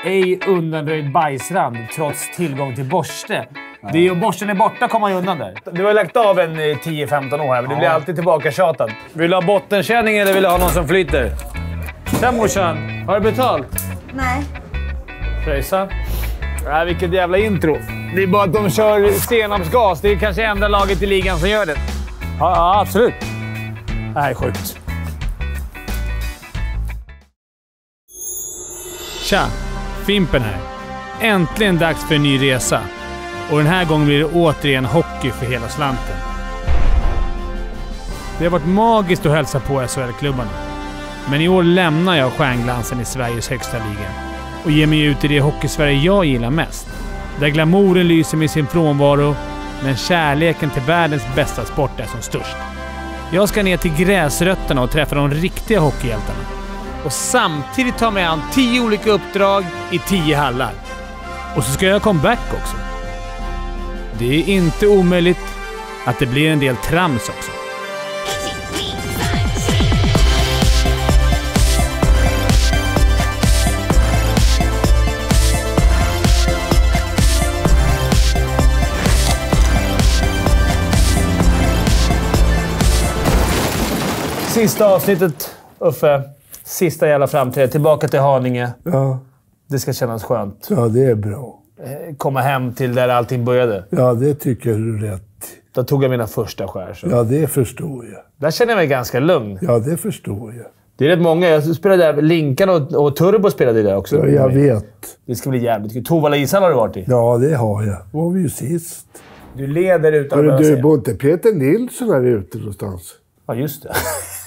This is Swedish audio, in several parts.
ej undanröjd bajsrand trots tillgång till borste. Det är ju, borsten är borta kommer man undan där. Du har lagt av en 10-15 år här, men du blir alltid tillbaka tjatad. Vill du ha bottenkänning eller vill du ha någon som flyter? Tja morsan, har du betalt? Nej. Fröjsa. Vilket jävla intro. Det är bara att de kör senapsgas. Det är kanske enda laget i ligan som gör det. Ja, absolut. Det här är sjukt. Tja, Fimpen här. Äntligen dags för en ny resa. Och den här gången blir det återigen hockey för hela slanten. Det har varit magiskt att hälsa på SHL-klubbarna. Men i år lämnar jag stjärnglansen i Sveriges högsta liga och ger mig ut i det hockeysverige jag gillar mest. Där glamouren lyser med sin frånvaro, men kärleken till världens bästa sport är som störst. Jag ska ner till gräsrötterna och träffa de riktiga hockeyhjältarna. Och samtidigt ta mig an 10 olika uppdrag i 10 hallar. Och så ska jag comeback också. Det är inte omöjligt att det blir en del trams också. Sista avsnittet, Uffe. Sista jävla framträdet. Tillbaka till Haninge. Ja. Det ska kännas skönt. Ja, det är bra. Komma hem till där allting började. Ja, det tycker du är rätt. Då tog jag mina första skär. Så. Ja, det förstår jag. Där känner jag mig ganska lugn. Ja, det förstår jag. Det är rätt många. Jag spelade där. Linkan och Turbo spelade där också. Ja, jag vet. Det ska bli jävligt kul. Tovala ishall har du varit i. Ja, det har jag. Var vi ju sist. Du leder utan att Men behöva du, se. bor inte Peter Nilsson här ute någonstans? Ja, just det.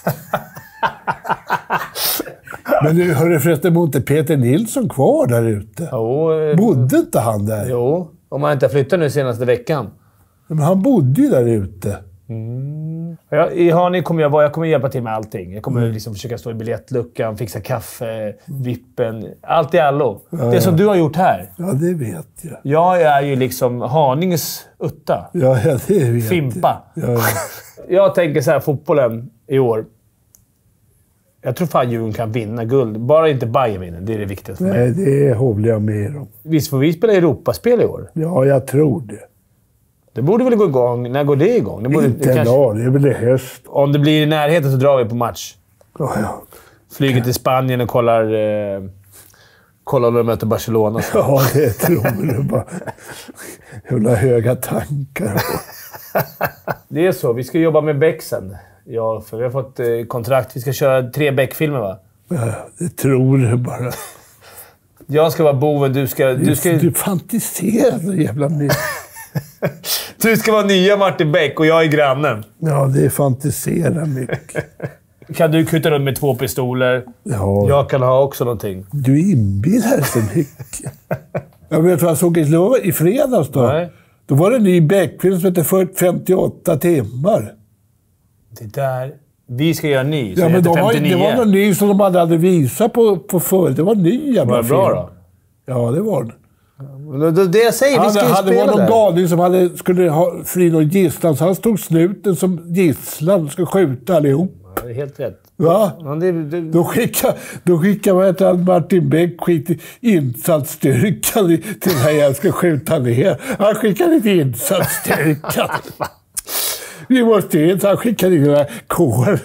Men du, hörde förresten, bor inte Peter Nilsson kvar där ute? Jo, Bodde inte han där? Jo, om han inte har flyttat nu senaste veckan. Men han bodde ju där ute. Ja, i Haninge kommer jag kommer hjälpa till med allting. Jag kommer liksom försöka stå i biljettluckan, fixa kaffe, vippen. Allt i allo. Det som du har gjort här. Ja, det vet jag. Jag är ju liksom Haninges utta. Ja, det vet Fimpa. jag. Ja. Jag tänker så här, fotbollen i år. Jag tror fan Djurgården kan vinna guld. Bara inte Bayern vinner. Det är det viktigaste för mig. Nej, det håller jag med om. Visst får vi spela Europaspel i år? Ja, jag tror det. Det borde väl gå igång. När går det igång? Det borde, Inte en dag, det är väl i höst. Om det blir i närheten så drar vi på match. Ja. Flyger till Spanien och kollar när de möter Barcelona. Ja, det tror du bara. Hur höga tankar. Det är så. Vi ska jobba med Beck sen. Ja, för vi har fått kontrakt. Vi ska köra 3 Beck-filmer, va? Ja, det tror du bara. Jag ska vara boven. Du fantiserar så jävla mycket. Du ska vara nya Martin Beck och jag är grannen. Ja, det fantiserar mycket. Kan du kuta runt med 2 pistoler? Ja. Jag kan ha också någonting. Du inbillar så mycket. Jag vet vad jag såg i fredags då. Nej. Då var det en ny Beck-film som heter 58 timmar. Det där... Vi ska göra en ny. Ja, men det var någon ny som de hade visat på förr. Det var en ny jävla var det film. bra då? Ja, det var den. Det jag säger, vi ska ju spela det var någon där. galning som skulle ha fri någon gisslan, så han stod snuten som gisslan och skulle skjuta allihop. Ja, det är helt rätt. Va? Ja, Då skickar Martin Beck insatsstyrkan till när jag ska skjuta ner. Han skickade inte insatsstyrkan. Vi måste in, så han skickade in den här kåren.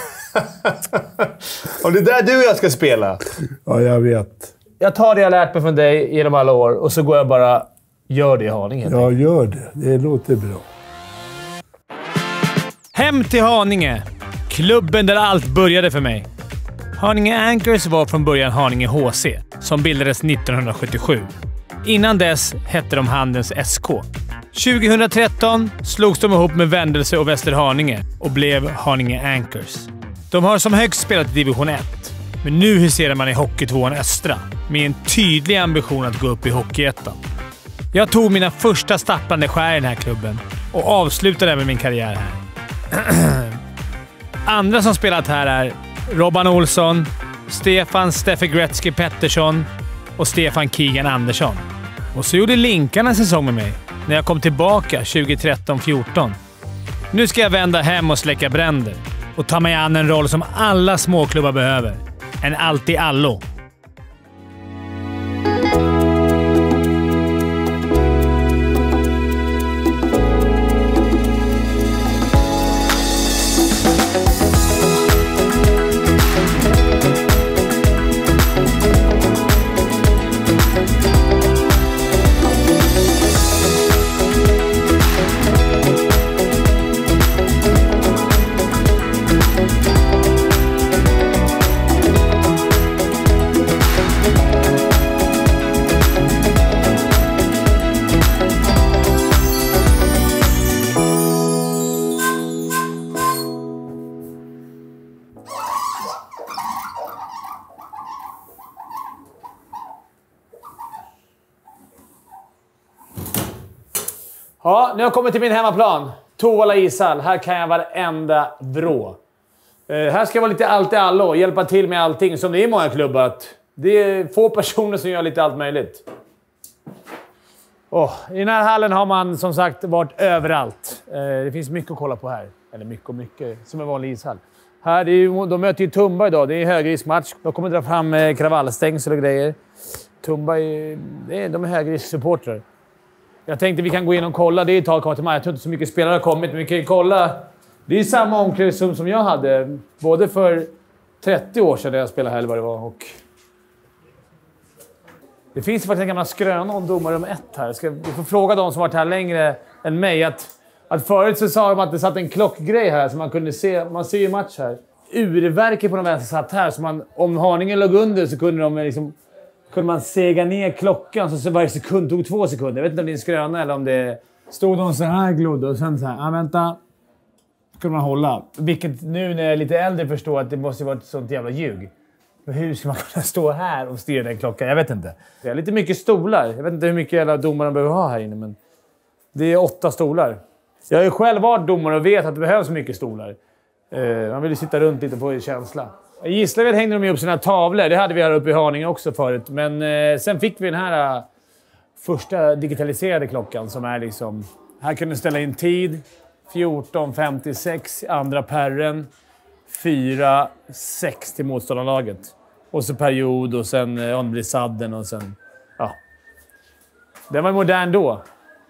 Och det är där du och jag ska spela. Ja, jag vet. Jag tar det jag lärt mig från dig genom alla år och så går jag bara gör det i Haninge. Ja, gör det. Det låter bra. Hem till Haninge. Klubben där allt började för mig. Haninge Anchors var från början Haninge HC, som bildades 1977. Innan dess hette de Handens SK. 2013 slogs de ihop med Vändelse och Västerhaninge och blev Haninge Anchors. De har som högst spelat i division 1, men nu huserar man i Hockeytvåan Östra med en tydlig ambition att gå upp i Hockeyettan. Jag tog mina första stapplande skär i den här klubben och avslutade med min karriär här. Andra som spelat här är Robban Olsson, Stefan Steffe Gretzky Pettersson och Stefan Keegan Andersson. Och så gjorde Linkarna en säsong med mig när jag kom tillbaka 2013-14. Nu ska jag vända hem och släcka bränder och ta mig an en roll som alla småklubbar behöver. En allt-i-allo. Ja, nu har jag kommit till min hemmaplan. Tovala ishall. Här kan jag varenda vrå. Här ska jag vara lite allt i allo och hjälpa till med allting. Som det är i många klubbar. Att det är få personer som gör lite allt möjligt. I den här hallen har man som sagt varit överallt. Det finns mycket att kolla på här. Eller mycket. Som en vanlig ishall. Här, de möter ju Tumba idag. Det är en högriskmatch. De kommer dra fram kravallstängsel och grejer. Tumba de är högrisksupportrar. Jag tänkte vi kan gå in och kolla. Det är ett tag kvar till mig. Jag tror inte så mycket spelare har kommit. Men vi kan ju kolla. Det är samma omklädningsrum som jag hade. Både för 30 år sedan när jag spelade här, eller vad det var. Och det finns faktiskt en gammal skröna om domarrum 1 här. Vi får fråga de som varit här längre än mig. Att förut så sa de att det satt en klockgrej här. Så man kunde se. Man ser ju match här. Urverket på de vänster satt här. Så om Haninge låg under så kunde man sega ner klockan så varje sekund tog 2 sekunder. Jag vet inte om det är en skröna eller om det stod de så här glodde och sen så här. Vänta. Kunde man hålla. Vilket nu när jag är lite äldre förstår att det måste vara ett sånt jävla ljug. Men hur ska man kunna stå här och styra den klockan? Jag vet inte. Det är lite mycket stolar. Jag vet inte hur mycket jävla domare behöver ha här inne. Men det är 8 stolar. Jag har ju själv varit domare och vet att det behövs mycket stolar. Man vill ju sitta runt lite på känsla. I Gislaved hängde de ju upp sina tavlor. Det hade vi här uppe i Haninge också förut. Men sen fick vi den här första digitaliserade klockan som är liksom... Här kan du ställa in tid. 14.56 andra perren. 4.6 till motståndarlaget. Och så period och sen om det blir sadden och sen... Ja. Den var modern då.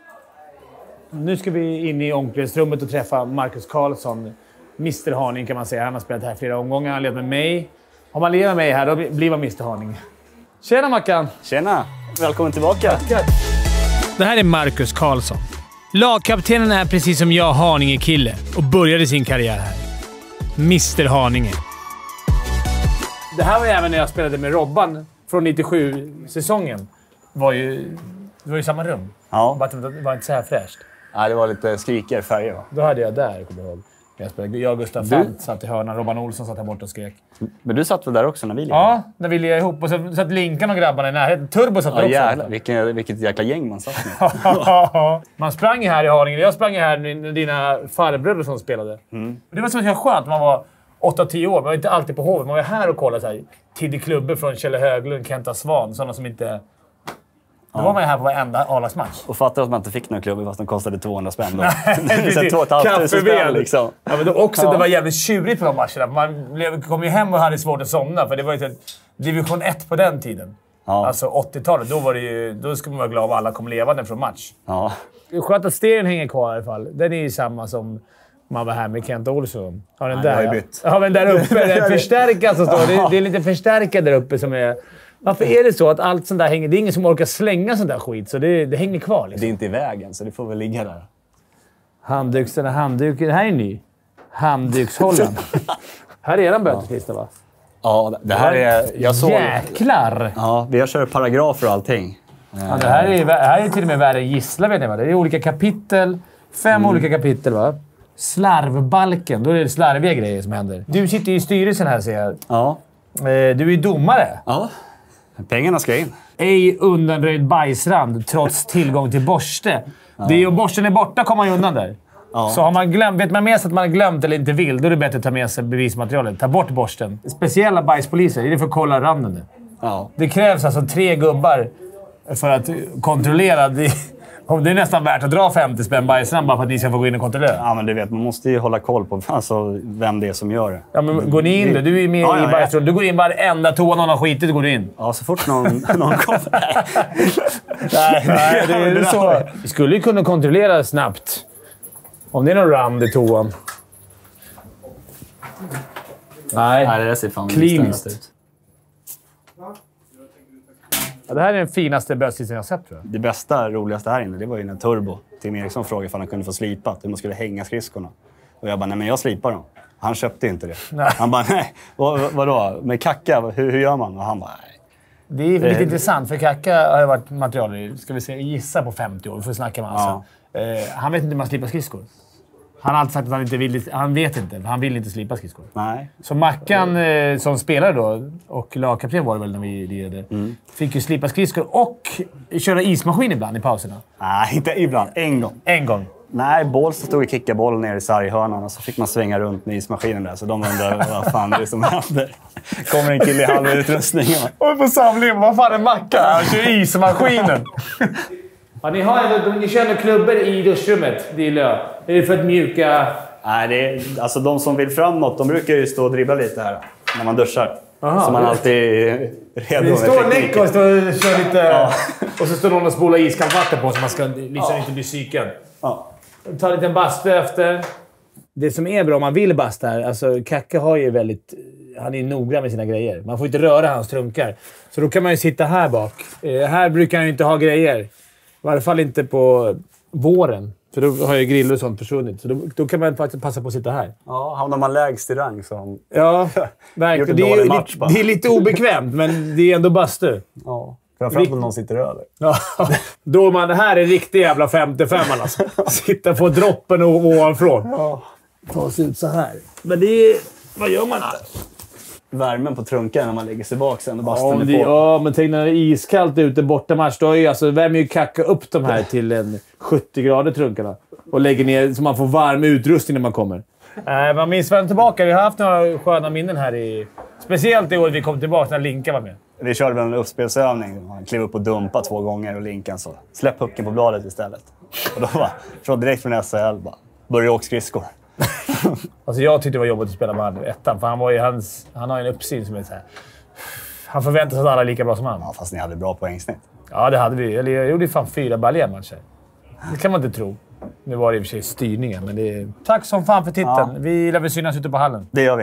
Nu ska vi in i omklädningsrummet och träffa Marcus Karlsson. Mr Haning kan man säga. Han har spelat här flera omgångar. Han har levat med mig. Om man lever med mig här, då blir man Mr Haning. Tjena Mackan! Tjena! Välkommen tillbaka! Tackar. Det här är Marcus Karlsson. Lagkaptenen är precis som jag Haninge-kille och började sin karriär här. Mr Haninge. Det här var ju även när jag spelade med Robban från 97-säsongen. Det var ju samma rum. Ja. Bara att det var inte så här fräscht. Nej, det var lite skrikigare färger va? Då hade jag där, kommer jag ihåg. Jag och Gustav Fant satt i hörnan. Robban Olsson satt här borta och skrek. Men du satt väl där också när vi lirade? Ja, när vi lirade ihop. Och så satt Linkan och grabbarna i närheten. Turbo satt där också. Jävlar, vilket jäkla gäng man satt med. Man sprang ju här i Haninge. Jag sprang ju här när dina farbröder som spelade. Det var så skönt när man var 8-10 år. Man var inte alltid på hovet. Man var här och kollade så här. Tidig klubbar från Kjelle Höglund, Kenta Svan. Sådana som inte... Då var man ju här på varenda A-lagsmatch. Och fattar att man inte fick några klubbar fast de kostade 200 spänn då. Så 2 500 spänn liksom. Ja, men också, det var jävligt tjurigt på de matcherna. Man kom ju hem och hade svårt att somna. För det var ju division 1 på den tiden. Ja. Alltså 80-talet. Då skulle man vara glad om alla kom levande från match. Ja. Det är skönt att stereon hänger kvar i alla fall. Den är ju samma som man var här med Kent Olsson. Har den där? Ja, men där uppe. Den förstärkaren som står. Det är lite förstärkare där uppe som är... Varför är det så att allt sånt där hänger... Det är ingen som orkar slänga sånt där skit, så det hänger kvar. Liksom. Det är inte i vägen, så det får väl ligga där. Handduken. Det här är ny. Handdukshållaren. Här är den böteslista, va? Ja, det här är... Jag såg... Jäklar! Ja, vi har kört paragrafer och allting. Ja, det här är till och med värre än Gislaved, va? Det är olika kapitel. 5 olika kapitel, va? Slarvbalken. Då är det slarviga grejer som händer. Du sitter i styrelsen här, ser jag. Ja. Du är domare. Ja. Pengarna ska in. Ej undanröjd bajsrand trots tillgång till borste. Ja. Det är om borsten är borta kommer man ju undan där. Ja. Så har man glömt, vet man med sig att man har glömt eller inte vill, då är det bättre att ta med sig bevismaterialet. Ta bort borsten. Speciella bajspoliser, det är för att kolla randen. Ja. Det krävs alltså 3 gubbar för att kontrollera. Det är nästan värt att dra 50 spänn bajsrand bara för att ni ska få gå in och kontrollera. Ja, men du vet, man måste ju hålla koll på vem det är som gör det. Ja, men går ni in då? Du är med i bajsrummet. Du går in varenda toa någon har skitit, går du in. Ja, så fort någon kommer. Nej, det är så. Vi skulle ju kunna kontrollera snabbt. Om det är någon rand i toan. Nej, det ser fan kliniskt ut. Ja, det här är den finaste bötslisten jag har sett, tror jag. Det bästa, roligaste här inne, det var ju när Turbo, Tim Eriksson, frågade om han kunde få slipa. Hur man skulle hänga skridskorna. Och jag bara, nej men jag slipar dem. Han köpte inte det. Nej. Han bara, nej. Vadå? Med kacka, hur gör man? Och han bara, nej. Det är lite intressant, för kacka har varit material i, ska vi säga, gissa på 50 år. Vi får snacka med alltså. Ja. Han vet inte hur man slipar skridskor. Han har alltid sagt att han vill inte slipa skridskor. Nej. Så Mackan som spelare då, och lagkapten var det väl när vi lirade, fick ju slipa skridskor och köra ismaskin ibland i pauserna. Nej, inte ibland. En gång. Nej, Bålsta stod och kickade bollen ner i sarghörnan och så fick man svänga runt med ismaskinen där. Så de undrade vad fan det är som händer. Kommer en kille i halv utrustning. Och på samlingen, vad fan är Mackan? Han kör ismaskinen. Ja, ni kör klubbor i duschrummet, det är lö. Är det för att mjuka... Nej, alltså de som vill framåt, de brukar ju stå och dribbla lite här när man duschar. Aha, så man alltid är redo. Det står Nick och kör lite... Ja. Och så står någon och spolar iskallt vatten på så man ska liksom inte bli psyken. Ja. Ta en liten bastu efter. Det som är bra om man vill basta här, alltså Kacka har ju väldigt... Han är noggrann med sina grejer. Man får inte röra hans trunkar. Så då kan man ju sitta här bak. Här brukar han ju inte ha grejer. I alla fall inte på våren. För då har ju griller och sånt försvunnit. Så då kan man faktiskt passa på att sitta här. Ja, hamnar man lägst i rang så... Ja, verkligen. Det är lite obekvämt, men det är ändå bastu. Ja, framförallt om någon sitter över. Ja, då det här är riktig jävla 55 alltså. Sitta på droppen och ovanifrån. Ja. Ta sig ut så här. Men det är... Vad gör man inte? Värmen på trunkan när man lägger sig bak sen och bastar på. Ja, men tänk när det är iskallt ute borta match. Då värmer ju Kacka upp de här till en 70 grader trunkarna. Och lägger ner så man får varm utrustning när man kommer. Man minns väl tillbaka. Vi har haft några sköna minnen här speciellt i år vi kom tillbaka när Linka var med. Vi körde väl en uppspelsövning. Han klev upp och dumpade 2 gånger och Linkan så släpp pucken på bladet istället. Och då var direkt från SHL bara började åka skridskor. Alltså jag tyckte det var jobbigt att spela med han ettan. För han har en uppsyn som är så här. Han förväntar sig att alla är lika bra som han. Ja, fast ni hade bra poängsnitt. Ja, det hade vi. Eller jag gjorde fan 4 baljermatcher. Det kan man inte tro. Nu var det i och för sig styrningen, men det är... Tack som fan för titeln. Ja. Vi lär väl synas ute på hallen. Det gör vi.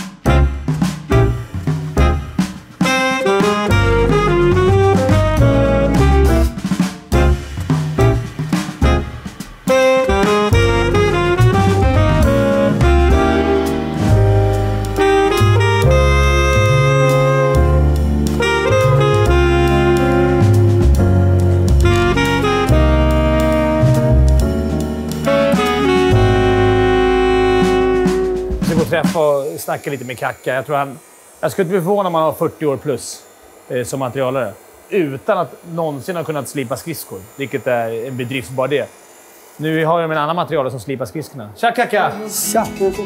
Och snacka lite med Kacka. Jag skulle inte bli förvånad om han har 40 år plus som materialare. Utan att någonsin ha kunnat slipa skridskor. Vilket är en bedrift bara det. Nu har jag en annan materialare som slipar skridskorna. Tja Kacka! Tja!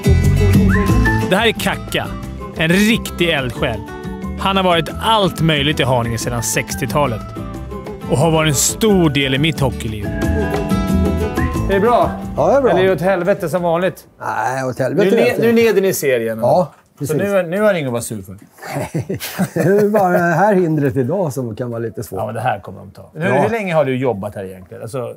Det här är Kacka. En riktig eldsjäl. Han har varit allt möjligt i Haninge sedan 60-talet. Och har varit en stor del i mitt hockeyliv. Det är bra. Ja, det är bra. Eller är det åt helvete som vanligt? Nej, åt helvete. Nu leder ni serien. Ja, precis. Så nu har ingen att vara sur för. Nej, det är bara det här hindret idag som kan vara lite svårt. Ja, men det här kommer de ta. Hur länge har du jobbat här egentligen? Alltså,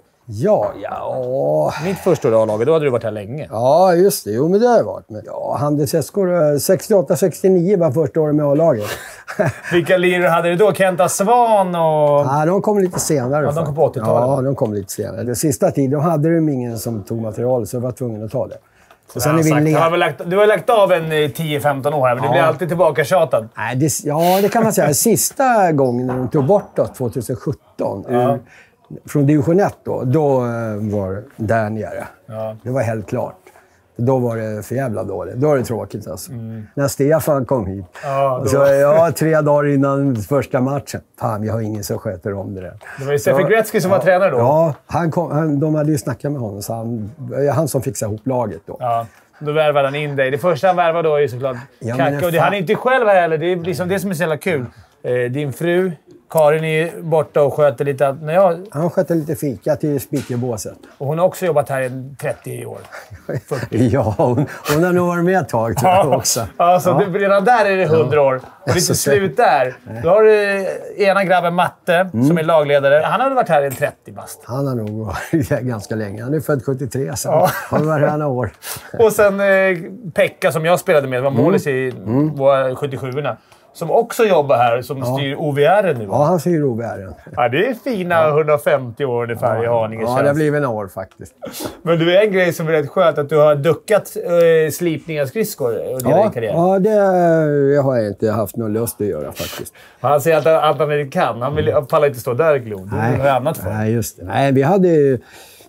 mitt första år i A-laget, då hade du varit här länge. Ja, just det. Jo, men det har jag varit. Men Handelseskor 68-69 var första året med A-laget. Vilka lirare hade du då? Kenta Svan och... Ja, de kom lite senare. Ja, de kom på 80-talet. Ja, de kom lite senare. Den sista tiden hade de ingen som tog material, så jag var tvungen att ta det. Och sen du har lagt av en 10-15 år här, men det blir alltid tillbaka tjatad. Nej, det kan man säga. Sista gången när de tog bort oss, 2017, från division 1 då var där nere. Ja. Det var helt klart. Då var det för jävla dåligt. Då var det tråkigt alltså. När Stefan kom hit. Så 3 dagar innan första matchen. Fan, vi har ingen som sköter om det där. Det var ju Stefan Gretzky som var tränare då. Ja, de hade ju snackat med honom. Så han som fixade ihop laget då. Ja, då värvade han in dig. Det första han värvade då är ju såklart Kacka. Och det han är inte själv här heller. Det är liksom det som är så jävla kul. Din fru... Karin är borta och sköter lite... Han sköter lite fika till speakerbåset. Och hon har också jobbat här i 30 år. 40. Ja, hon har nog varit med ett tag tror jag också. Alltså, redan där är det 100 år. Och det är inte slut där. Då har du ena grabben Matte, som är lagledare. Han har varit här i 30 bast. Han har nog varit ganska länge. Han är född 73, så han har varit här några år. Och sen Pekka, som jag spelade med, var målis i våra 77-orna. Som också jobbar här, som styr OVR nu. Ja, han styr OVR. Ja, det är fina 150 år ungefär i Haninge. Ja, det har blivit några år faktiskt. Men det är en grej som är rätt skönt, att du har duckat slipning av skridskor under din karriär. Ja, det har jag inte haft någon lust att göra faktiskt. Han säger att allt han kan. Han pallar inte stå där och glo. Det är annat för. Nej, just det. Nej, vi hade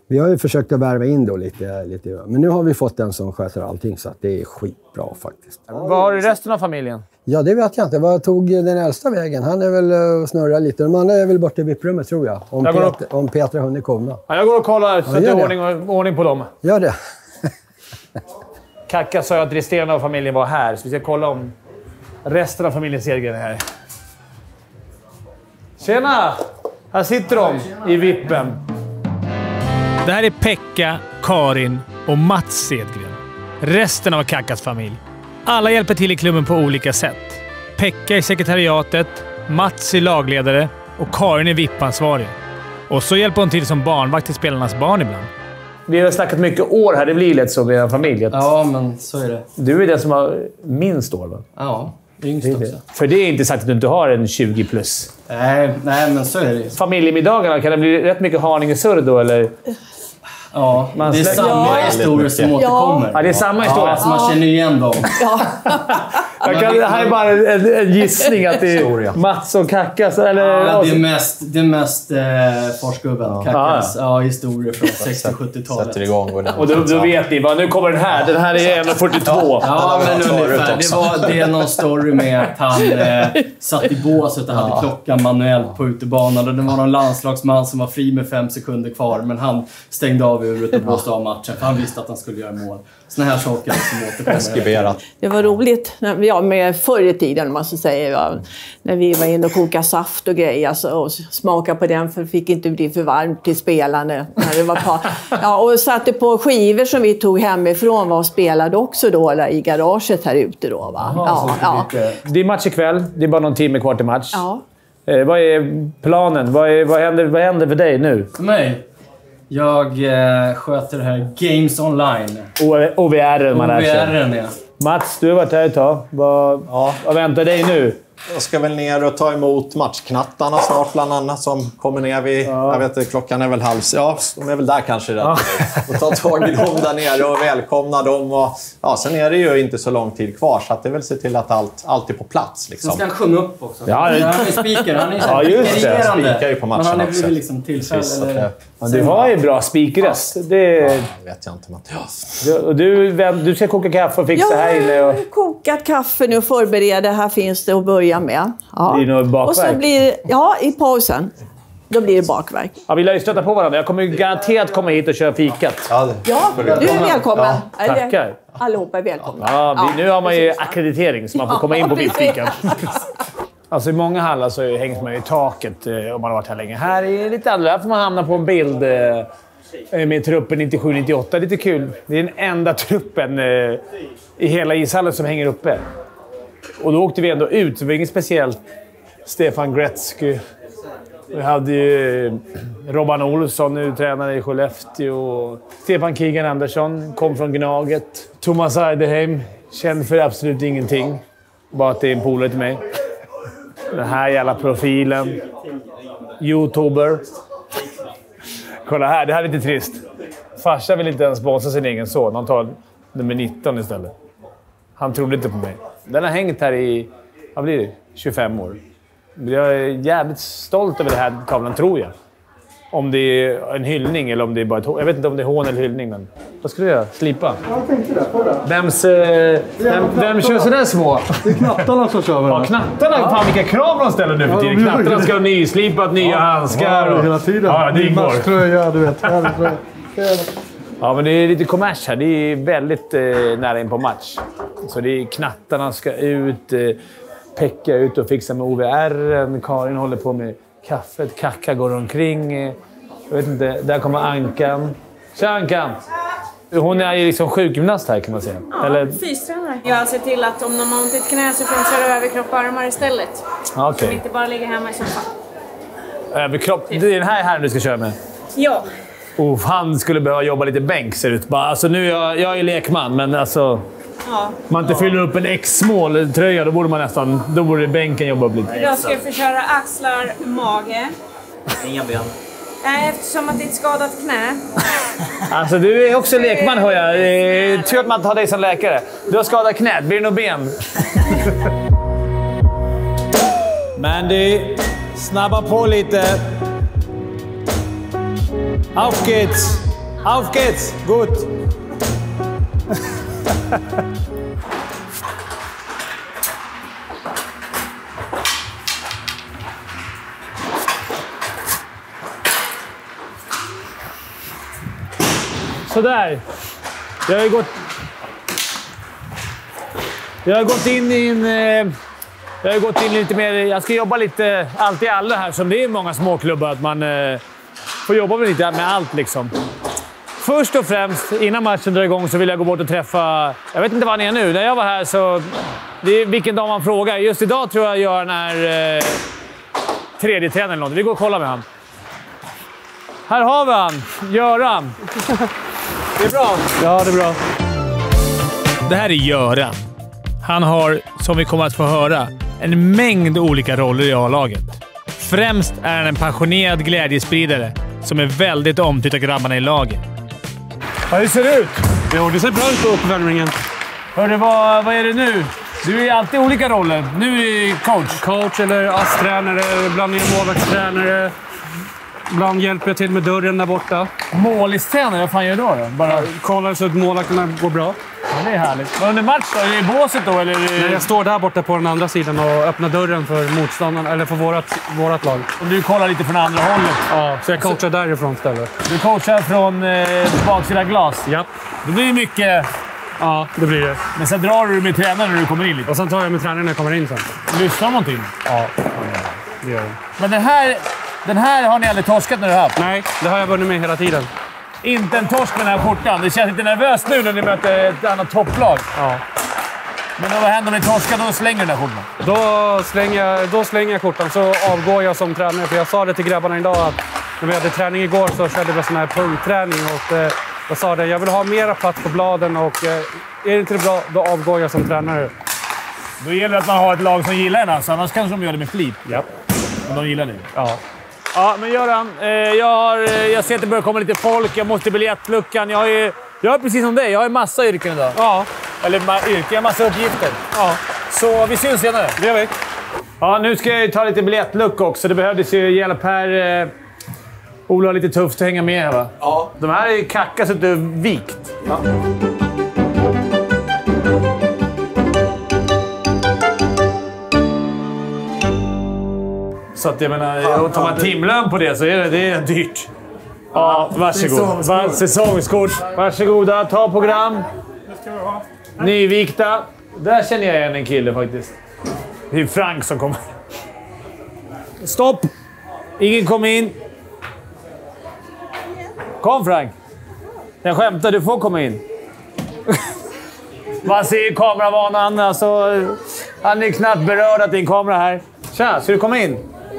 Vi har ju försökt att värva in då lite. Men nu har vi fått en som sköter allting så att det är skitbra faktiskt. Vad har du resten av familjen? Ja, det vet jag inte. Vad tog den äldsta vägen? Han är väl och snurrar lite. De andra är väl borta i VIP-rummet tror jag. Om Petra hunnit komma. Ja, jag går och kollar så att det är ordning på dem. Gör det. Kacka sa att resten av familjen var här, så vi ska kolla om resten av familjens Edgren är här. Tjena! Här sitter de i vippen. Det här är Pekka, Karin och Mats Edgren. Resten av Kackas familj. Alla hjälper till i klubben på olika sätt. Pekka är sekretariatet, Mats är lagledare och Karin är VIP-ansvarig. Och så hjälper hon till som barnvakt till spelarnas barn ibland. Vi har snackat mycket år här. Det blir lätt så med en familj. Ja, men så är det. Du är den som har minst år, va? Ja, yngst också. För det är inte sagt att du inte har en 20 plus. Nej, men så är det. Familjemiddagarna, kan det bli rätt mycket Haninge-surr då, eller? Ja, det är samma historier som återkommer. Ja, det är samma historia. Ja, så man känner igen dem. Ja. Det här är bara en gissning att det är Mats och Kackas. Eller, ja, det är mest Forsgubben. Kackas. Ja, historier från 60-70-talet. Sätter igång. Och då vet ni, nu kommer den här. Den här är 1,42. Ja, men ungefär. Det är någon story med att han satt i båset och hade klockan manuellt på utebanan. Och det var någon landslagsman som var fri med 5 sekunder kvar. Men han stängde av uret och blåste av matchen. För han visste att han skulle göra mål. Såna här saker som återkommer. Det var roligt med förr i tiden, man så säger, när vi var inne och kokade saft och grejer alltså, och smaka på den, för det fick inte bli för varmt till spelande när det var och satte på skivor som vi tog hemifrån och spelade också då där, i garaget här ute då, va? Aha, det är match ikväll. Det är bara någon timme kvar till match. Ja. Vad är planen? Vad händer för dig nu? För mig? Jag sköter det här Games Online. OVR man lär sig. Ja. Mats, du har varit här ett tag. Vad väntar dig nu? Jag ska väl ner och ta emot matchknattarna snart bland annat som kommer ner vid... Jag vet inte, klockan är väl halv... Ja, de är väl där kanske. Och ta tag i dem där nere och välkomna dem. Och, sen är det ju inte så lång tid kvar så att det är väl se till att allt är på plats. Liksom. Sen ska han sjunga upp också. Ja, han är speaker. Han är ja, just det. Han speakar ju på matchen också. Men han är blivit liksom tillfälle. Du har ju bra speakröst. Det vet jag inte. Du ska koka kaffe och fixa här inne. Jag har kokat kaffe nu och förbereder. Här finns det att börja med. Ja. Det är nog bakverk. Och så blir i pausen. Då blir det bakverk. Ja, vi lär ju stöta på varandra. Jag kommer ju garanterat komma hit och köra fikat. Ja, du är välkommen. Ja, tackar. Allihopa är välkomna. Ja, nu har man ju akkreditering så man får komma in på VIP-fikat. Alltså i många hallar så hängs man ju i taket om man har varit här länge. Här är lite annorlunda. Här får man hamna på en bild med truppen 97-98. Lite kul. Det är den enda truppen i hela ishallen som hänger uppe. Och då åkte vi ändå ut, så det var inget speciellt. Stefan Gretzky. Vi hade ju Robban Olsson, nu tränare i Skellefteå. Stefan Kigan Andersson kom från Gnaget. Thomas Eiderheim, känd för absolut ingenting. Bara att det är en polare till mig. Den här jävla profilen. YouTuber. Kolla här, det här är lite trist. Farsa vill inte ens sponsra sin egen son. Han tar nummer 19 istället. Han trodde inte på mig. Den har hängt här i, vad blir det? 25 år. Jag är jävligt stolt över den här tavlan, tror jag. Om det är en hyllning eller om det är bara ett hån. Jag vet inte om det är hån eller hyllning, men vad ska du göra? Slipa? Jag tänkte det. På det. Vem kör sådär små? Det är knattarna som kör. Ja, knattarna? Ja. Fan, vilka krav de ställer nu för tiden. Knattarna ska ha nyslipat, nya handskar. Ja, hela tiden. Ja, det ingår. Matchtröja, du vet. Ja, men det är lite kommers här. Det är väldigt nära in på match. Så det är knattarna ska ut, Pekka ut och fixa med OVR. Karin håller på med kaffet. Kacka går omkring. Jag vet inte, där kommer Ankan. Tja Ankan! Hon är ju liksom sjukgymnast här kan man säga. Ja, eller fystränare. Jag ser till att om de har ont i ett knä så får de köra överkropp och armar istället. Okej. Så inte bara ligga hemma i soffan. Överkropp? Det är den här du ska köra med? Ja. Han skulle behöva jobba lite bänk ser ut. Alltså nu jag är lekman, men alltså... Ja. Man inte fyller upp en X-mål tröja, då borde man nästan... Då borde bänken jobba upp lite. Jag ska få köra axlar, mage. Inga ben. Eftersom att det är ett skadat knä. Alltså du är också lekman, hör jag. Tur att man tar dig som läkare. Du har skadat knät, blir det något ben? Mandy, snabba på lite. Auf geht's! Auf geht's! Gut! Sådär. Jag har gått in lite mer... Jag ska jobba lite allt i alla här, som det är många småklubbar. Att man får jobba med lite med allt liksom. Först och främst, innan matchen drar igång, så vill jag gå bort och träffa... Jag vet inte vad han är nu. När jag var här så... Det är vilken dag man frågar. Just idag tror jag Göran är tredje tränare eller något. Vi går och kollar med han. Här har vi han. Göran. Det är bra. Ja, det är bra. Det här är Göran. Han har, som vi kommer att få höra, en mängd olika roller i A-laget. Främst är han en passionerad glädjespridare som är väldigt omtyckt av grabbarna i laget. Ja, hur ser det ut? Jo, det ser bra ut på uppvärmningen. Hörru, vad är det nu? Du är alltid olika roller. Nu är du coach. Coach eller ASS-tränare, ibland är jag målvaktstränare. Ibland hjälper jag till med dörren där borta. Målistränare, vad fan gör du då? Bara kollar så att målvakterna går bra. Ja, det är härligt. Vad under match då? Är det i båset då? Eller Nej, jag står där borta på den andra sidan och öppnar dörren för motståndaren, eller för vårat lag. Och du kollar lite från andra hållet? Ja, så jag coachar därifrån istället. Du coachar från baksida glas? Ja. Det blir mycket... Ja, det blir det. Men sen drar du med tränaren när du kommer in lite? Och sen tar jag med tränaren när jag kommer in sen. Lyssnar någonting? Ja, det gör jag. Men den här har ni aldrig torskat när du har haft? Nej, det har jag vunnit med hela tiden. Inte en torsk med den här skjortan. Det känns lite nervöst nu när ni möter ett annat topplag. Ja. Men vad händer om ni torskar? Då slänger du den här skjortan? Då slänger jag skjortan, så avgår jag som tränare. För jag sa det till grabbarna idag att när vi hade träning igår så körde vi sån här punktträning. Och jag sa det, jag vill ha mera plats på bladen och är det inte bra, då avgår jag som tränare. Då gäller det att man har ett lag som gillar den, alltså. Annars kanske de gör det med flit. Ja. Men de gillar det. Ja. Ja, men Göran, jag ser att det börjar komma lite folk. Jag måste biljettluckan. Jag är precis som dig. Jag har en massa yrken idag. Ja. Eller yrken, jag har massa uppgifter. Ja. Så vi syns senare. Det gör vi. Ja, nu ska jag ta lite biljettluck också. Det behövdes ju hjälp här. Ola har lite tufft att hänga med här, va? Ja. De här är ju kacka så att du är vikt. Ja. Så att jag menar, tar man timlön på det så är det dyrt. Ja, varsågod. Säsongskort. Varsågoda, ta program. Nyvikta. Där känner jag igen en kille faktiskt. Det är Frank som kommer. Stopp! Ingen kom in. Kom Frank. Jag skämtar, du får komma in. Man ser kameravanan. Alltså, han är knappt berörd att det är en kamera här. Tja, ska du komma in?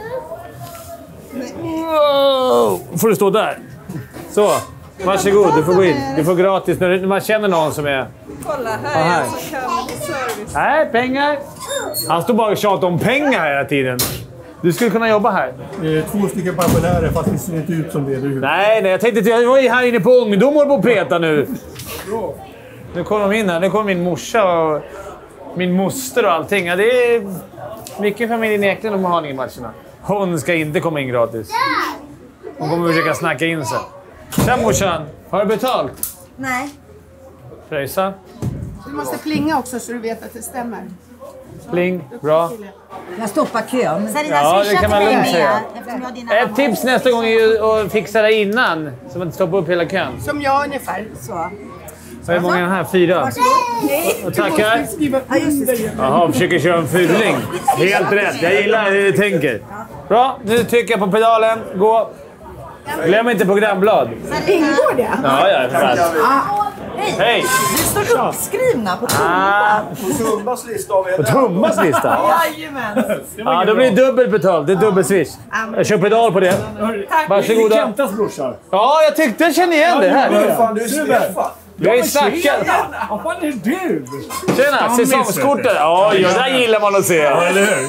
Wow. Får du stå där. Så, varsågod. Du får gå in. Du får gratis när man känner någon som är... Kolla, här är en som kan service. Nej, pengar. Han står bara och tjatar om pengar hela tiden. Du skulle kunna jobba här. 2 stycken pensionärer, fast det ser inte ut som det. Nej, jag tänkte att jag var här inne på ungdomar på peta nu. Nu kommer de in här. Nu kommer min morsa och min moster och allting. Ja, det är mycket familjen Eklund de har i matcherna. Hon ska inte komma in gratis. Hon kommer försöka snacka in sig. Tja morsan, har du betalt? Nej. Pröjsa. Du måste plinga också så du vet att det stämmer. Pling, bra. Jag stoppar kön. Ja, det kan man lugnt säga. Ett tips nästa gång är ju att fixa det innan. Så man inte stoppar upp hela kön. Som jag ungefär, så. Hur många är den här? 4? Och tackar. Jaha, försöker köra en fuling. Helt rätt. Jag gillar hur du tänker. Bra, nu trycker jag på pedalen. Gå. Glöm inte programblad. Ingår det? Ja, för hej! Vi står uppskrivna på Tumbas lista har vi. På Tumbas lista? Jajamän. Ja, då blir det dubbelt betalt. Det är dubbel swish. Jag kör pedal på det. Varsågoda. Det är Kentas brorsar. Ja, jag tyckte jag kände igen det här. Du är sniffad. Vi har ju snackat. Vad fan är du? Tjena, säsongskortet. Oj, det där gillar man att se. Ja, eller hur?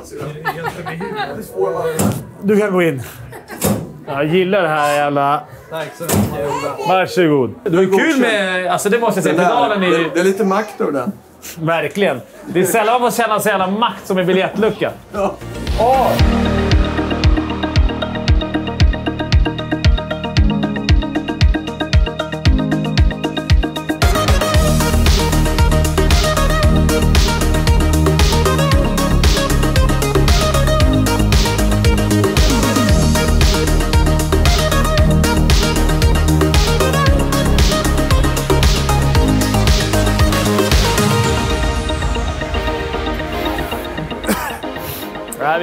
Du kan gå in. Jag gillar det här jävla... Tack så mycket. Varsågod. Du är kul med... Alltså det måste jag säga. Pedalen är... Det är lite makt över den. Verkligen. Det är sällan man får känna så jävla makt som i biljettluckan. Ja. Åh!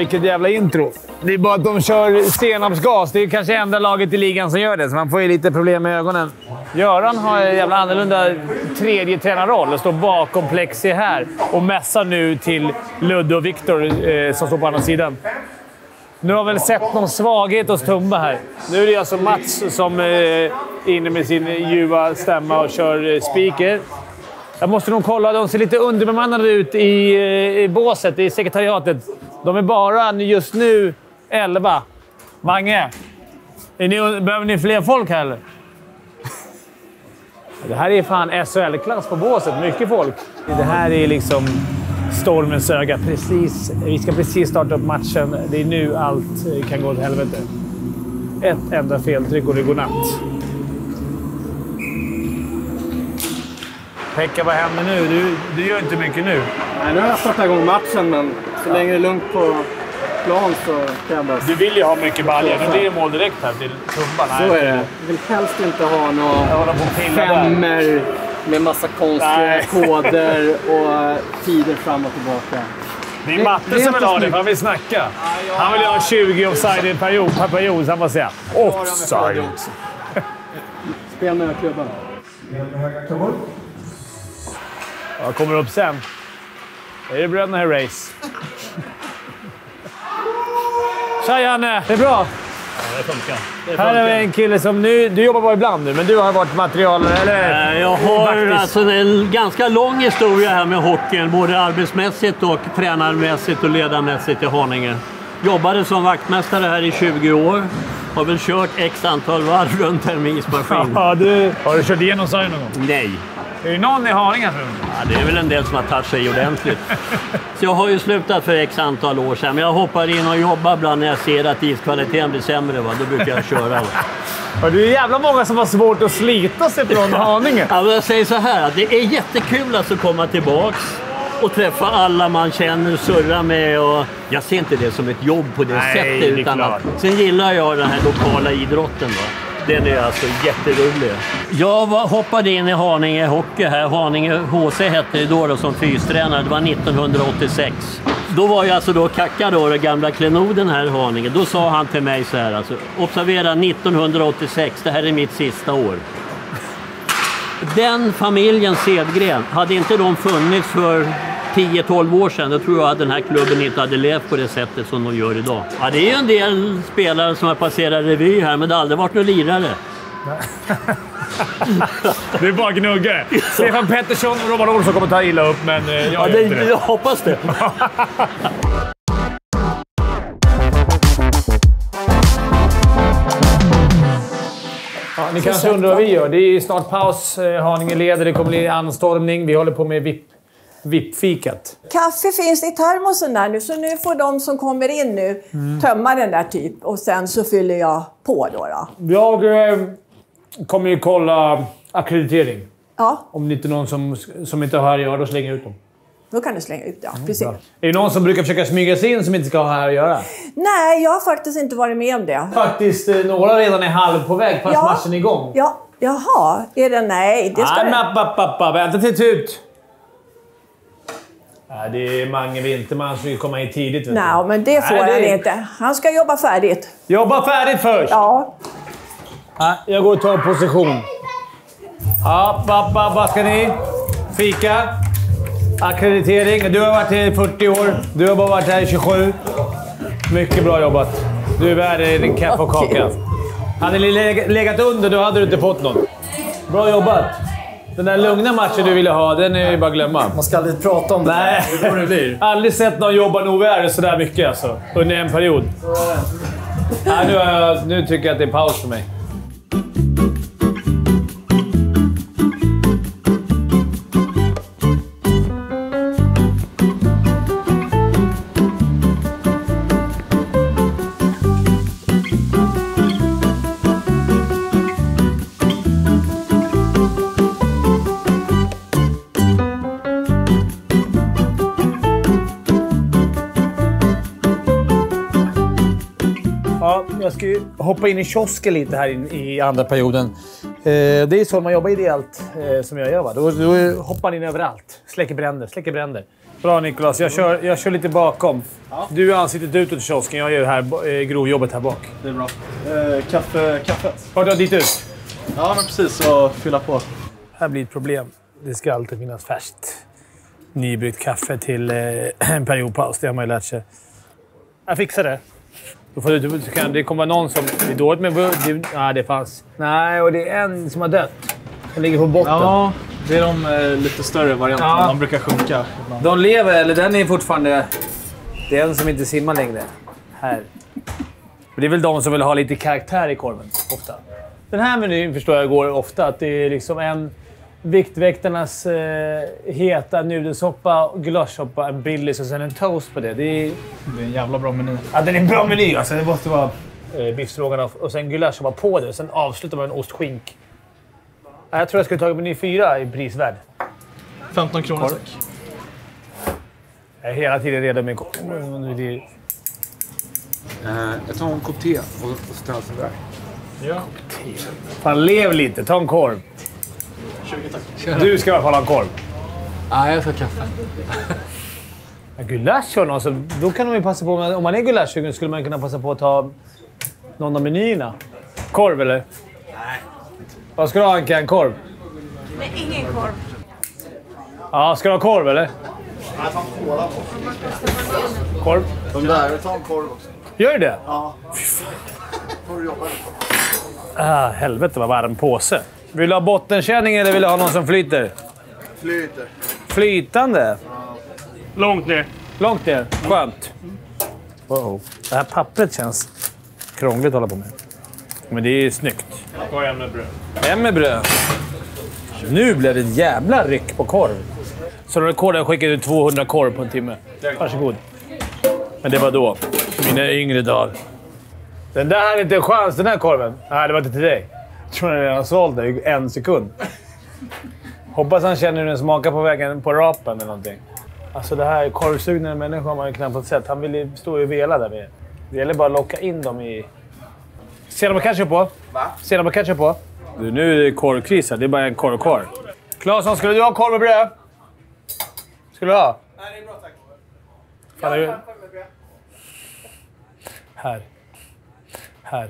vilket jävla intro. Det är bara att de kör senapsgas. Det är kanske enda laget i ligan som gör det, så man får ju lite problem med ögonen. Göran har en jävla annorlunda tredje tränarroll och står bakom Plexi här och mässar nu till Ludde och Viktor som står på andra sidan. Nu har väl sett någon svaghet hos Tumba här. Nu är det alltså Mats som är inne med sin ljuva stämma och kör speaker. Jag måste nog kolla, de ser lite underbemannade ut i båset, i sekretariatet. De är bara just nu 11. Mange, behöver ni fler folk här eller? Det här är fan SHL-klass på båset, mycket folk. Det här är liksom stormens öga. Vi ska precis starta upp matchen. Det är nu allt kan gå åt helvete. Ett enda feltryck och det går natt. Pekka, vad händer nu? Du gör inte mycket nu. Nej, nu har jag startat igång matchen, men så länge det är lugnt på plan så kan jag bara... Du vill ju ha mycket baljor. Nu blir det mål direkt här till Tumba. Så är det. Jag vill helst inte ha några femmer med massa konstiga koder och tider fram och tillbaka. Det är Matte som vill ha det, för han vill snacka. Han vill ha 20 offside per period, så han bara säga offside. Spel med klubban. Jag kommer upp sen. Det är bröderna här race. Tja Janne, det är bra. Ja, det funkar. Här är en kille som du jobbar bara ibland nu, men du har varit materialare, eller? Jag har alltså en ganska lång historia här med hockeyn, både arbetsmässigt och tränarmässigt och ledarmässigt i Haninge. Jobbade som vaktmästare här i 20 år. Har väl kört x antal varv runt en ismaskin. Ja, har du kört igenom sargen någon gång? Nej. Är det någon i Haninge? Ja, det är väl en del som har tagit sig ordentligt. Så jag har ju slutat för x antal år sedan. Men jag hoppar in och jobbar ibland när jag ser att iskvaliteten blir sämre. Va? Då brukar jag köra. Ja, det är jävla många som har svårt att slita sig från Haninge. Ja, men jag säger så här. Det är jättekul att komma tillbaks och träffa alla man känner, surra med. Och jag ser inte det som ett jobb på det sättet. Utan att, sen gillar jag den här lokala idrotten. Va? Den är alltså jätterolig. Jag hoppade in i Haninge Hockey här. Haninge HC hette det då som fystränare. Det var 1986. Då var jag alltså Kacka då, den gamla klenoden här i Haninge. Då sa han till mig så här, alltså, observera 1986, det här är mitt sista år. Den familjen Sedgren, hade inte de funnits för 10-12 år sedan, då tror jag att den här klubben inte hade levt på det sättet som de gör idag. Ja, det är ju en del spelare som har passerat revy här, men det har aldrig varit några lirare. Det är bara gnugge. Stefan Pettersson och Robert Olsson kommer ta illa upp, men jag gör inte det. Jag hoppas det. Ja, ni kanske undrar vad vi gör. Det är snart paus. Haninge leder. Det kommer bli anstormning. Vi håller på med VIP-fikat. Kaffe finns i termosen där nu, så nu får de som kommer in nu tömma den där typ. Och sen så fyller jag på då. Jag kommer ju kolla akkreditering. Ja. Om det inte är någon som inte har här att göra, då slänger jag ut dem. Då kan du slänga ut, precis. Bra. Är det någon som brukar försöka smyga sig in som inte ska ha här att göra? Nej, jag har faktiskt inte varit med om det. Faktiskt, några redan är halv på väg fast matchen är igång. Ja, jaha. Är det nej? Det ska vänta till ut. Det är Mange Winterman som vill komma in tidigt. Nej, men det får han inte. Han ska jobba färdigt. Jobba färdigt först? Ja. Jag går och tar position. Ja, vad ska ni? Fika? Akkreditering. Du har varit här i 40 år. Du har bara varit här i 27. Mycket bra jobbat. Du är värd en kaffe och kaka. Hade ni legat under, då hade du inte fått något. Bra jobbat. Den där lugna matchen du ville ha, den är ju bara glömma. Man ska aldrig prata om det. Nej, det blir. Aldrig sett någon jobba nog värre sådär mycket alltså. Under en period. Nu tycker jag att det är paus för mig. Jag ska ju hoppa in i kiosken lite här i andra perioden. Det är så man jobbar ideellt som jag gör. Va? Då hoppar man in överallt. Släcker bränder. Bra Nicolas, jag kör lite bakom. Ja. Du är ansiktet utåt i kiosken, jag gör här grovjobbet här bak. Det är bra. Kaffet. Har du dit ut? Ja, men precis. Så fylla på. Här blir ett problem. Det ska alltid finnas färskt nybryggt kaffe till en periodpaus. Det har man ju lärt sig. Jag fixar det. Det kommer någon som är dåligt med... det fanns. Nej, och det är en som har dött. Den ligger på botten. Ja, det är de lite större varianterna. Ja. De brukar sjunka. De lever, eller den är fortfarande... Det är en som inte simmar längre. Här. Det är väl de som vill ha lite karaktär i korven, ofta. Den här menyn förstår jag går ofta. Att det är liksom en Viktväktarnas heta nudelsoppa, gulaschsoppa, en Billys och sen en toast på det. Det är en jävla bra meny. Ja, den är en bra meny. Alltså, det måste vara biffstroganoff och sen gulaschsoppa på det. Sen avslutar man en ostskink. Jag tror jag skulle ta meny 4 i prisvärd. 15 kronor tack. Jag är hela tiden redo med... Jag tar en kopp te och ställer sig där. Ja. Fan, lev lite. Ta en korv. 20 tack. Du ska i alla fall ha en korv. Nej, jag ska ha kaffe. Gulasch och något, så då kan de ju passa på... Om man är gulaschsugen skulle man kunna passa på att ta någon av menyerna. Korv, eller? Nej. Vad ska du ha, Anka? En korv? Nej, ingen korv. Ja, ska du ha korv, eller? Jag tar en kola på. Korv? De där, ta en korv också. Gör det? Ja. Får du jobba helvete vad varm påse. Vill du ha bottenkänning eller vill du ha någon som flyter? Flyter. Flytande? Ja. Långt ner. Långt ner? Skönt. Wow. Det här pappret känns krångligt att hålla på med. Men det är snyggt. Och en med bröd. En med bröd. Nu blev det ett jävla ryck på korv. Så rekorden skickade 200 korv på en timme. Varsågod. Men det var då. Mina yngre dagar. Den där hade inte en chans, den här korven. Nej, det var inte till dig. Jag tror jag redan sålde i 1 sekund. Hoppas han känner hur den smakar på vägen på rapen eller någonting. Alltså det här korvsugna människan har man ju knappt sett. Han vill stå och vela där med. Det gäller bara att locka in dem i... Ser de ketchup på? Va? Ser de ketchup på? Du, nu är det korvkris här. Det är bara en korv kvar. Claesson, skulle du ha korv och bröd? Skulle du ha? Nej, det är bra tack. Fan, är Här. Här.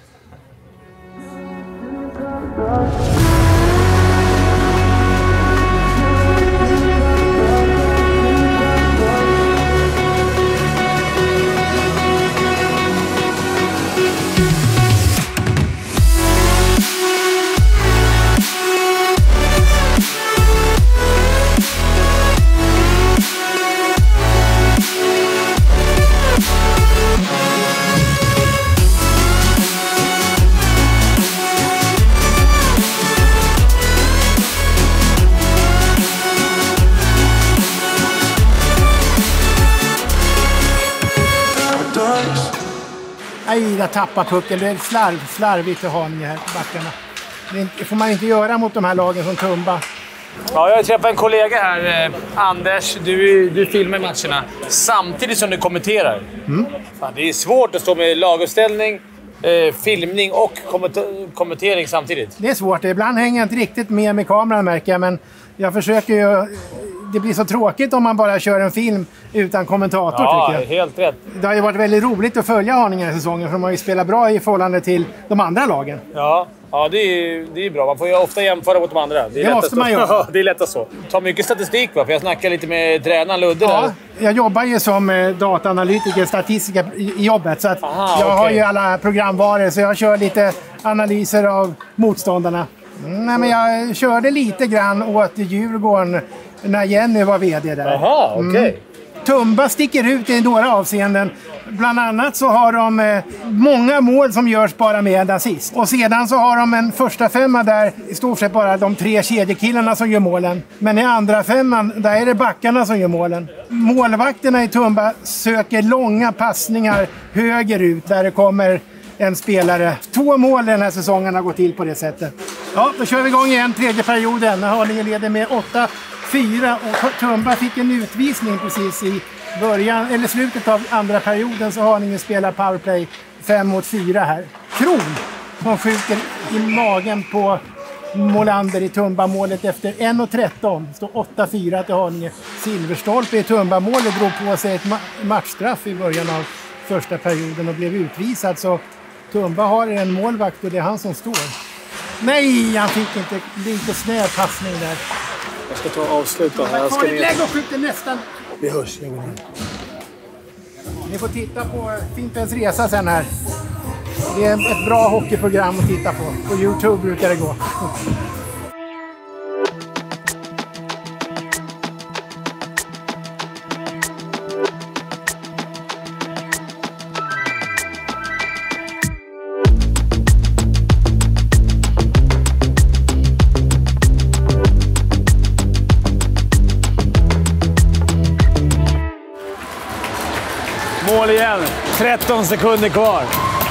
Aida tappar pucken. Det är slarvigt för Haninge här på backarna. Det får man inte göra mot de här lagen som Tumba. Ja, jag träffade en kollega här, Anders. Du filmar matcherna samtidigt som du kommenterar. Fan, det är svårt att stå med laguppställning, filmning och kommentering samtidigt. Det är svårt. Ibland hänger jag inte riktigt med kameran märker jag, men jag försöker ju... Det blir så tråkigt om man bara kör en film utan kommentator tycker jag. Ja, helt rätt. Det har ju varit väldigt roligt att följa Haninge den här säsongen för de har ju spelat bra i förhållande till de andra lagen. Ja det är bra. Man får ju ofta jämföra mot de andra. Det måste man göra. Det är lättast så. Ta mycket statistik va? För jag snackar lite med tränaren Ludde där. Jag jobbar ju som dataanalytiker, statistiker i jobbet. Så att jag har ju alla programvaror så jag kör lite analyser av motståndarna. Nej, men jag körde lite grann åt Djurgården när Jenny var vd där. Jaha, okej. Tumba sticker ut i några avseenden. Bland annat så har de många mål som görs bara med en assist. Och sedan så har de en första femma där i stort sett bara de 3 kedjekillarna som gör målen. Men i andra femman där är det backarna som gör målen. Målvakterna i Tumba söker långa passningar högerut där det kommer en spelare. 2 mål den här säsongen har gått till på det sättet. Ja, då kör vi igång igen tredje perioden. Haninge leder med 8-4 och Tumba fick en utvisning precis i början, eller slutet av andra perioden så Haninge spelar powerplay 5-4 här. Kron som skjuter i magen på Molander i Tumba-målet efter 1:13. Står 8-4 till Haninge. Silverstolpe i Tumba-målet drog på sig ett matchstraff i början av första perioden och blev utvisad. Så Tumba har en målvakt och det är han som står. Nej, han fick inte lite snäv passning där. Jag ska ta och avsluta. Jag ska lägg och skjuter nästan. Vi hörs. Ni får titta på Fimpens Resa sen här. Det är ett bra hockeyprogram att titta på. På YouTube brukar det gå. Mål igen. 13 sekunder kvar.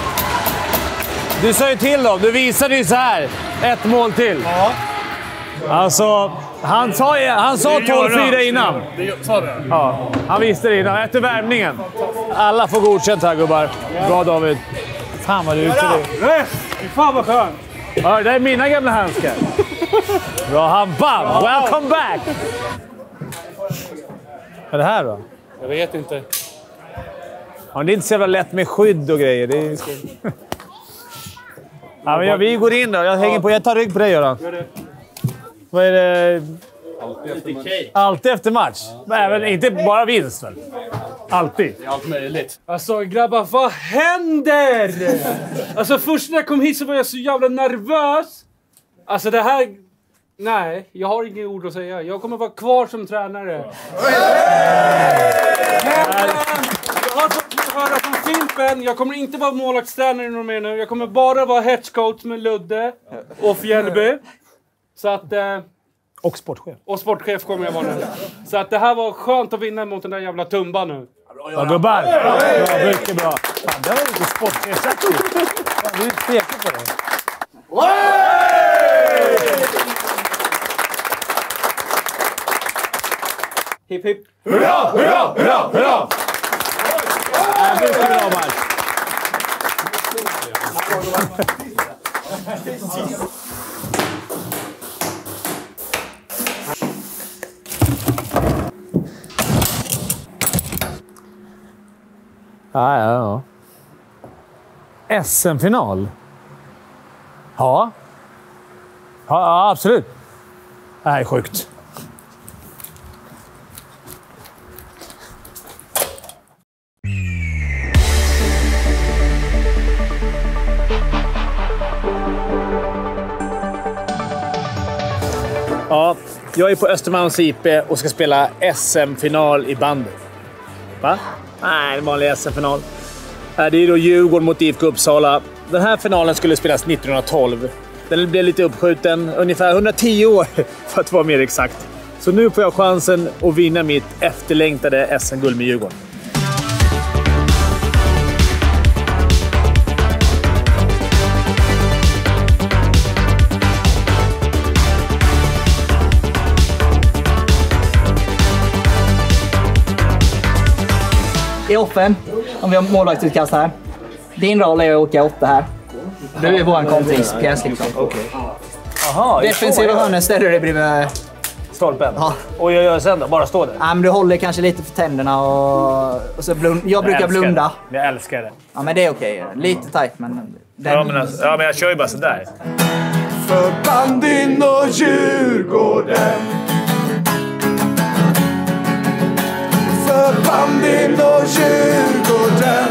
Du sa ju till dem. Du visade ju så här. Ett mål till. Ja. Alltså, han sa 12-4 innan. Sa det? Ja, han visste det innan. Efter värmningen. Alla får godkänt här, gubbar. Bra, David. Fan vad du är ute det. Fan vad skönt. Ja, det är mina gamla handskar. Bra, han bam! Welcome back! Vad är det här då? Jag vet inte. Ja, det är inte så jävla lätt med skydd och grejer. Det är... ja, men vi går in då. Jag hänger på. Jag tar rygg på dig, Göran. Gör det. Vad är det? Alltid efter match. Även inte bara vinst, väl? Alltid. Det är allt möjligt. Alltså grabbar, vad händer? Alltså först när jag kom hit så var jag så jävla nervös. Alltså det här... Nej, jag har inga ord att säga. Jag kommer vara kvar som tränare. Jag har fått höra från Fimpen. Jag kommer inte vara målvaktstränare någon mer nu. Jag kommer bara vara headcoach med Ludde och Fjällby. Så att... Och sportchef. Och sportchef kommer jag vara nu. Så att det här var skönt att vinna mot den där jävla Tumba nu. Ja, gubbar. Bra, mycket bra. Fan, det var lite sportchef. Du är säker på det. Hipp hipp. Hurra, hurra, hurra, hurra! Mycket bra match. Ja. SM-final? Ja. Ja, absolut. Det här är sjukt. Ja, jag är på Östermalms IP och ska spela SM-final i bandet. Va? Nej, en vanlig SM-final. Det är då Djurgården mot IFK Uppsala. Den här finalen skulle spelas 1912. Den blev lite uppskjuten, ungefär 110 år för att vara mer exakt. Så nu får jag chansen att vinna mitt efterlängtade SM-guld med Djurgården. I offen, om vi har målvaktsutkast här. Din roll är att åka 8 här. Du är vår kontringspjäs liksom. Okej. Aha, defensiva hörnen ställer dig bredvid stolpen. Ja. Och jag gör sen då? Bara stå där? Ja, men du håller kanske lite för tänderna och så jag brukar blunda. Jag älskar det. Ja, men det är okej. Lite tajt, men... Ja, men jag kör ju bara sådär. För bandyn och Djurgården. För bandyn och Djurgården.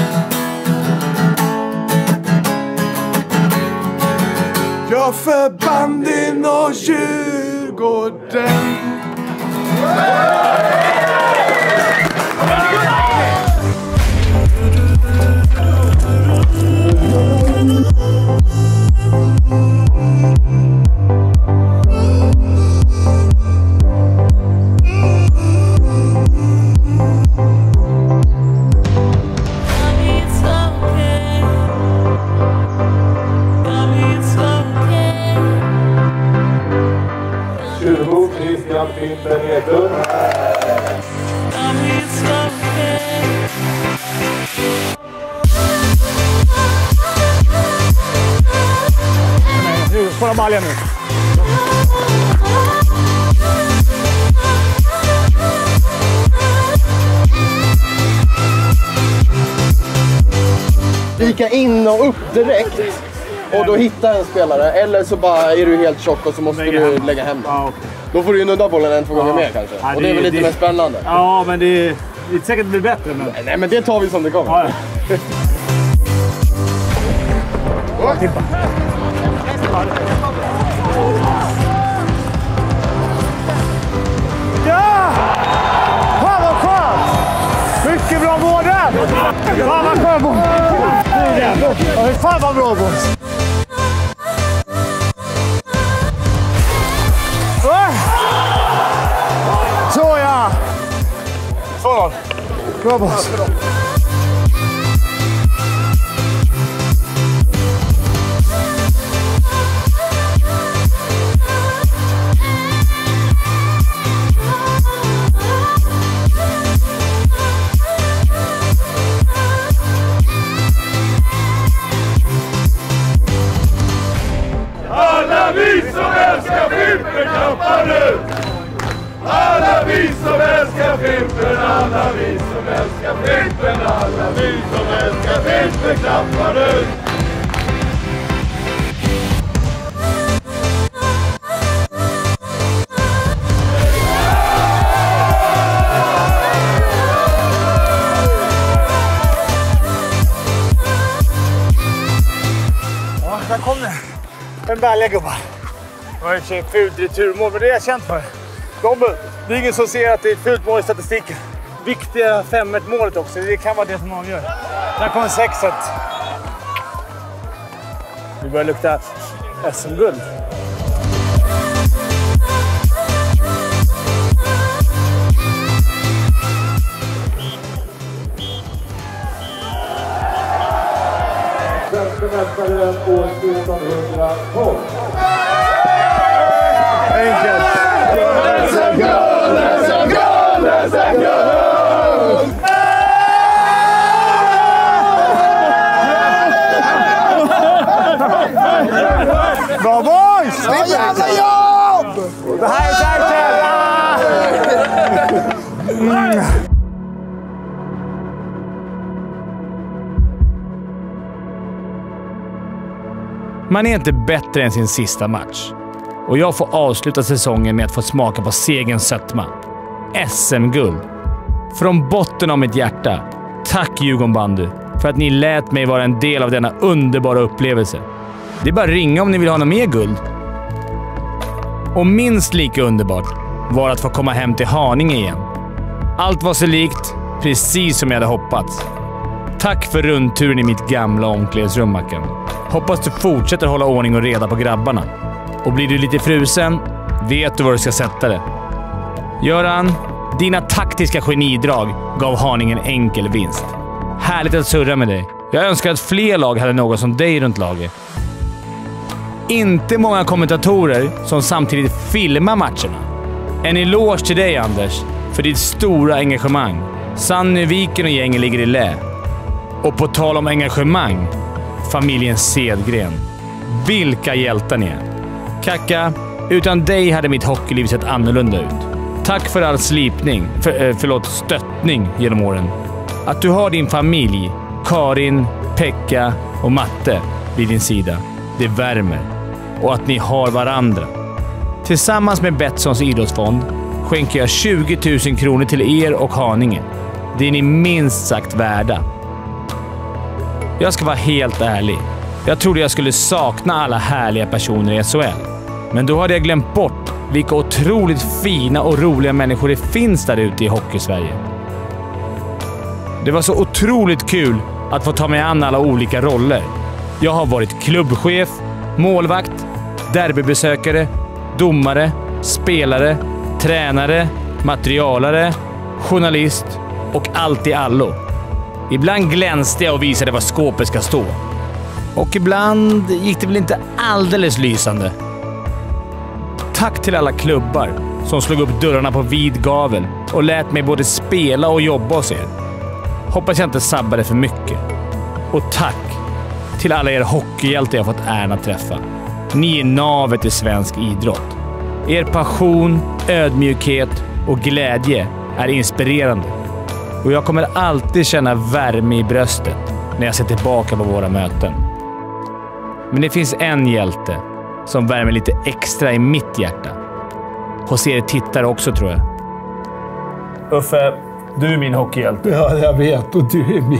Ja, för bandyn och Djurgården. spåra baljan nu. Vika in och upp direkt och då hittar en spelare. Eller så bara är du helt tjock och så måste du lägga hem den. Då får du ju nudda bollen 1-2 gånger mer kanske. Ja, och det är väl lite mer spännande. Ja, men det är säkert att det blir bättre. Men... Nej, men det tar vi som det kommer. Ja, ja. Tippa. Ja! Fan vad skönt! Mycket bra mål där! Fan vad skönt! Ja, fan vad bra mål! Så ja! 2-0. Bra boss. Alla vi som älskar Fimpen klappar nu! Alla vi som älskar Fimpen, alla vi som älskar Fimpen, alla vi som älskar Fimpen klappar nu! Ja, där kom det. En balja gubbar. Det var i och för sig ett fult returmål, men det är jag känt för. Det är ingen som ser att det är ett fult mål i statistiken. Viktiga 5-1-målet också, det kan vara det som avgör. Där kommer 6-1. Det börjar lukta SM-guld. Svenska mästaren år 1912. Enkelt. Bra boys! Ja, jävla jobb! Det här är säkert! Man är inte bättre än sin sista match. Och jag får avsluta säsongen med att få smaka på segerns sötma. SM-guld. Från botten av mitt hjärta. Tack Djurgården Bandy för att ni lät mig vara en del av denna underbara upplevelse. Det är bara att ringa om ni vill ha något mer guld. Och minst lika underbart var att få komma hem till Haninge igen. Allt var så likt, precis som jag hade hoppats. Tack för rundturen i mitt gamla omklädningsrum, Mackan. Hoppas du fortsätter hålla ordning och reda på grabbarna. Och blir du lite frusen, vet du var du ska sätta det. Göran, dina taktiska genidrag gav Haninge en enkel vinst. Härligt att surra med dig. Jag önskar att fler lag hade något som dig runt laget. Inte många kommentatorer som samtidigt filmar matcherna. En eloge till dig, Anders, för ditt stora engagemang. Sanny Viken och gängen ligger i lä. Och på tal om engagemang, familjen Sedgren. Vilka hjältar ni är. Kacka, utan dig hade mitt hockeyliv sett annorlunda ut. Tack för all slipning, stöttning genom åren. Att du har din familj, Karin, Pekka och Matte vid din sida, det värmer. Och att ni har varandra. Tillsammans med Betssons idrottsfond skänker jag 20 000 kronor till er och Haninge. Det är ni minst sagt värda. Jag ska vara helt ärlig. Jag trodde jag skulle sakna alla härliga personer i SHL. Men då hade jag glömt bort vilka otroligt fina och roliga människor det finns där ute i Hockeysverige. Det var så otroligt kul att få ta mig an alla olika roller. Jag har varit klubbchef, målvakt, derbybesökare, domare, spelare, tränare, materialare, journalist och allt i allo. Ibland glänste jag och visade var skåpet ska stå. Och ibland gick det väl inte alldeles lysande. Tack till alla klubbar som slog upp dörrarna på vid gavel och lät mig både spela och jobba hos er. Hoppas jag inte sabbade för mycket. Och tack till alla er hockeyhjältar jag fått äran att träffa. Ni är navet i svensk idrott. Er passion, ödmjukhet och glädje är inspirerande. Och jag kommer alltid känna värme i bröstet när jag ser tillbaka på våra möten. Men det finns en hjälte som värmer lite extra i mitt hjärta. Hos er tittare också, tror jag. Uffe, du är min hockeyhjälte. Ja, jag vet. Och du är min.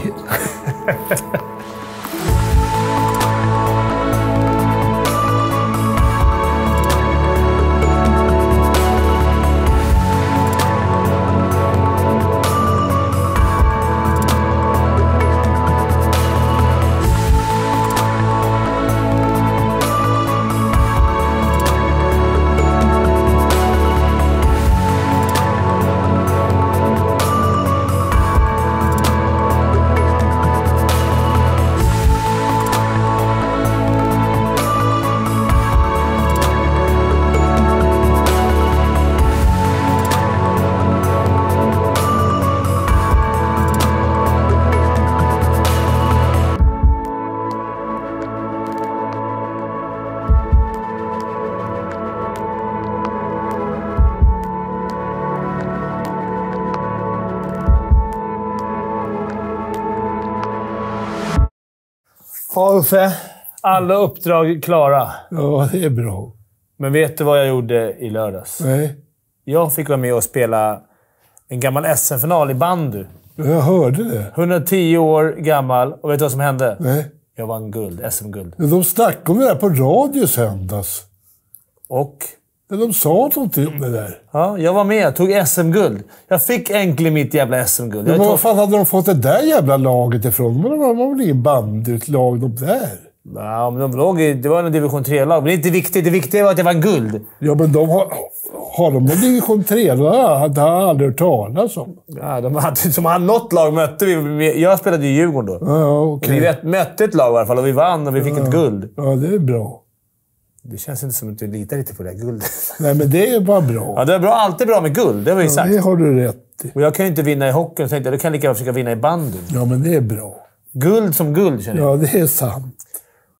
Ja, Uffe. Alla uppdrag klara. Ja, det är bra. Men vet du vad jag gjorde i lördags? Nej. Jag fick vara med och spela en gammal SM-final i bandy. Jag hörde det. 110 år gammal. Och vet du vad som hände? Nej. Jag vann guld. SM-guld. De snackade om det där på radio söndags. Och? De sa någonting om det där. Ja, jag var med. Tog SM-guld. Jag fick äntligen mitt jävla SM-guld. Men vad fan hade de fått det där jävla laget ifrån? Men de var väl ingen bandylag de där? Ja, men det var en division 3-lag. Men det är inte viktigt. Det viktiga var att jag vann guld. Ja, men har de en division 3? Det har jag aldrig hört talas om. Ja, de hade något lag mötte vi. Jag spelade i Djurgården då. Ja, okej. Vi mötte ett lag i alla fall och vi vann och vi fick ett guld. Ja, det är bra. Det känns inte som att du litar lite på det här guldet. Nej, men det är bara bra. Ja, det är bra, alltid bra med guld. Det har vi sagt. Det har du rätt i. Och jag kan ju inte vinna i hockeyn. Så tänkte jag, då kan jag lika gärna försöka vinna i bandyn. Ja, men det är bra. Guld som guld, känner jag. Ja, det är sant.